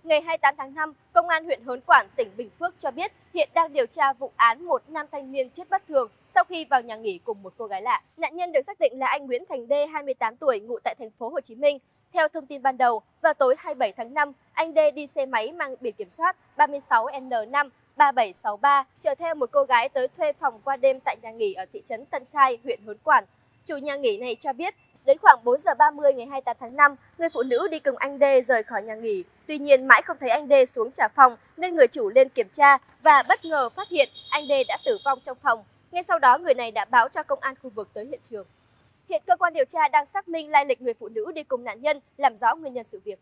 Ngày 28 tháng 5, Công an huyện Hớn Quản, tỉnh Bình Phước cho biết hiện đang điều tra vụ án một nam thanh niên chết bất thường sau khi vào nhà nghỉ cùng một cô gái lạ. Nạn nhân được xác định là anh Nguyễn Thành Đê, 28 tuổi, ngụ tại thành phố Hồ Chí Minh. Theo thông tin ban đầu, vào tối 27 tháng 5, anh Đê đi xe máy mang biển kiểm soát 36N53763 chở theo một cô gái tới thuê phòng qua đêm tại nhà nghỉ ở thị trấn Tân Khai, huyện Hớn Quản. Chủ nhà nghỉ này cho biết, đến khoảng 4 giờ 30 ngày 28 tháng 5, người phụ nữ đi cùng anh Đê rời khỏi nhà nghỉ. Tuy nhiên mãi không thấy anh Đê xuống trả phòng nên người chủ lên kiểm tra và bất ngờ phát hiện anh Đê đã tử vong trong phòng. Ngay sau đó người này đã báo cho công an khu vực tới hiện trường. Hiện cơ quan điều tra đang xác minh lai lịch người phụ nữ đi cùng nạn nhân, làm rõ nguyên nhân sự việc.